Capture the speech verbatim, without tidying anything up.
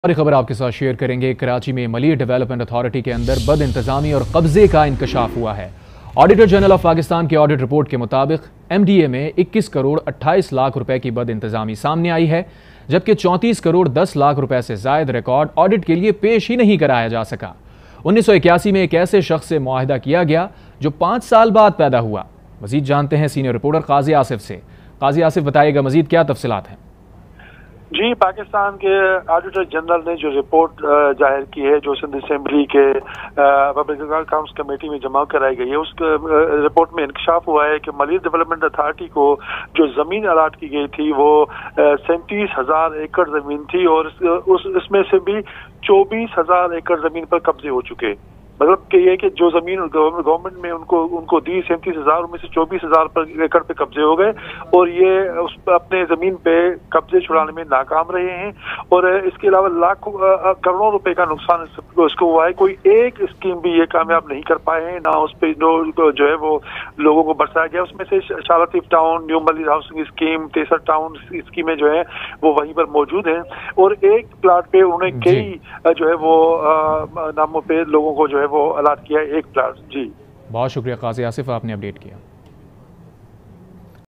और खबर आपके साथ शेयर करेंगे। कराची में मलिर डेवलपमेंट अथॉरिटी के अंदर बद इंतजामी और कब्जे का इंकशाफ हुआ है। ऑडिटर जनरल ऑफ पाकिस्तान की ऑडिट रिपोर्ट के मुताबिक एमडीए में इक्कीस करोड़ अट्ठाईस लाख रुपए की बद इंतजामी सामने आई है, जबकि चौंतीस करोड़ दस लाख रुपए से जायद रिकॉर्ड ऑडिट के लिए पेश ही नहीं कराया जा सका। उन्नीस सौ इक्यासी में एक ऐसे शख्स से मुआहिदा किया गया जो पांच साल बाद पैदा हुआ। मजीद जानते हैं सीनियर रिपोर्टर काजी आसिफ से। काजी आसिफ, बताइएगा मजीद क्या तफसीलात हैं? जी, पाकिस्तान के ऑडिटर जनरल ने जो रिपोर्ट जाहिर की है, जो सिंध असेंबली के पब्लिक अकाउंट्स कमेटी में जमा कराई गई है, उस रिपोर्ट में इंकशाफ हुआ है कि मलिर डेवलपमेंट अथॉरिटी को जो जमीन अलाट की गई थी वो सैंतीस हजार एकड़ जमीन थी और उस इसमें से भी चौबीस हजार एकड़ जमीन पर कब्जे हो चुके। मतलब कि ये कि जो जमीन गवर्नमेंट में उनको उनको दी सैंतीस हजार में से चौबीस हजार पर एकड़ पे कब्जे हो गए और ये उस अपने जमीन पे कब्जे छुड़ाने में नाकाम रहे हैं। और इसके अलावा लाखों करोड़ों रुपए का नुकसान उसको हुआ है। कोई एक स्कीम भी ये कामयाब नहीं कर पाए हैं, ना उस पर जो है वो लोगों को बरसाया गया। उसमें से शालतीफ town, new Malir housing scheme, Taiser town स्कीमें जो है वो वहीं पर मौजूद हैं और एक प्लाट पे उन्हें कई जो है वो नामों पे लोगों को जो है वो अलाट किया एक प्लाट। जी, बहुत शुक्रिया काजी आसिफ, आपने अपडेट किया।